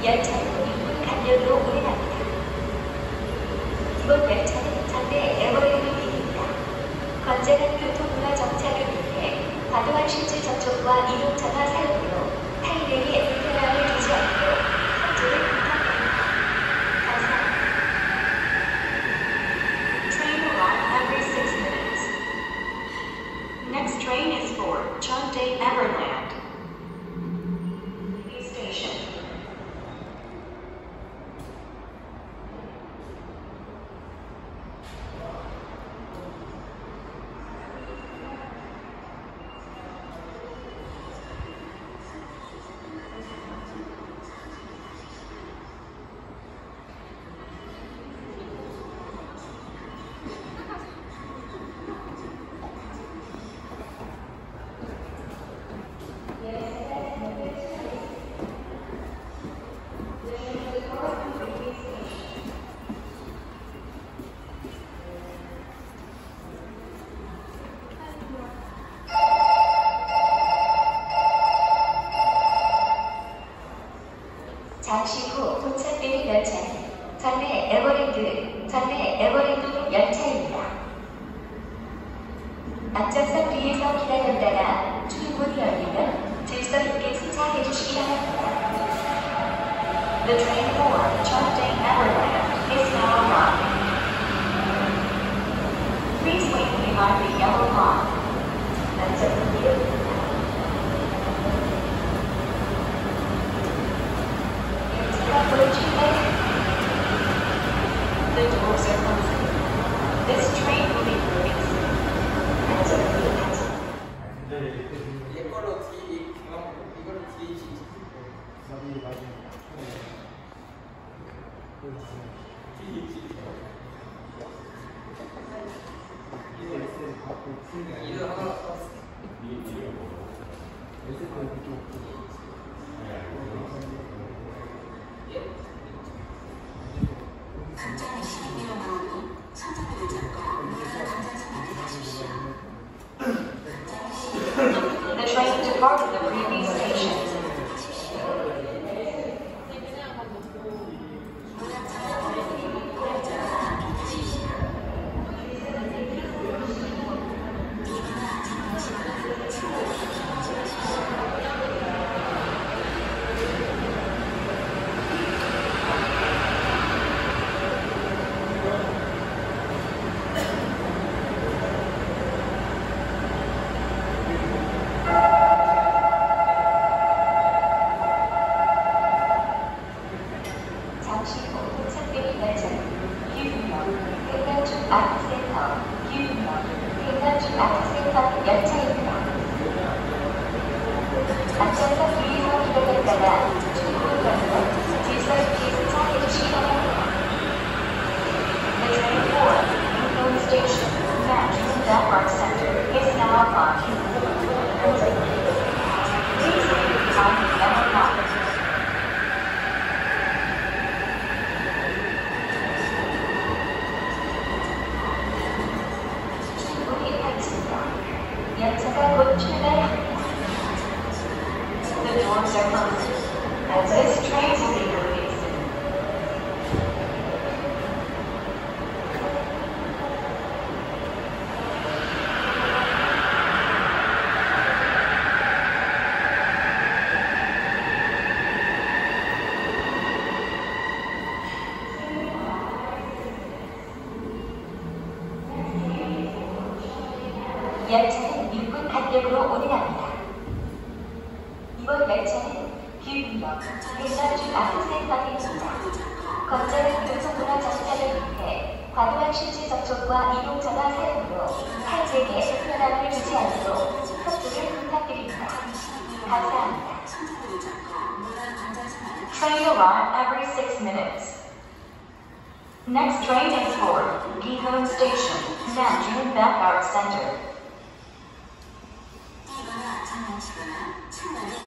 열차는 6분 간격으로 운행합니다. 이번 열차는 전대 에버랜드입니다. 건전한 교통문화 정착을 위해 과도한 실제 접촉과 이동전화 사용으로 타인에게 불편함을 주지 않도록 협조를 부탁드립니다. 감사합니다. Train arrive every 6 minutes. Next train is for Cheongdae Everland. Station. 잠시 후 도착되는 열차는 전대 에버랜드 열차입니다. 앞좌석 뒤에서 기다렸다가 출입문이 열리면 질서 있게 승차해 주시기 바랍니다. The train for Cheongdae Everland is now arriving. Please wait behind the yellow line. 안전운전. The doors are closing. This train will be moving soon. 이걸로 뒤 이거 하나 The train departed the previous station. 잠시 후 도착되는 열차는 규명, 행간중 아트센터, 규명, 행간중 아트센터 열차입니다. 앞좌석 뒤에서 기다렸다가 출구를 열면 질서 있게 승차해 주시기 바랍니다. The train for Yunnan Station, Nanjing Belfast Center is now arriving. Please wait behind the yellow line. 열차가 곧 출발합니다. The doors are closing. As this train will be moving soon. 열차는 6분 간격으로 운행합니다. 이번 열차는 규명, 행간중 아트센터입니다. 건전한 교통문화 정착을 위해 과도한 실제 접촉과 이동전화 사용으로 타인에게 불편함을 주지 않도록 협조를 부탁드립니다. 감사합니다. Train arrive every 6 minutes. Next train is for Gihon Station, Nanjing Belfast Center.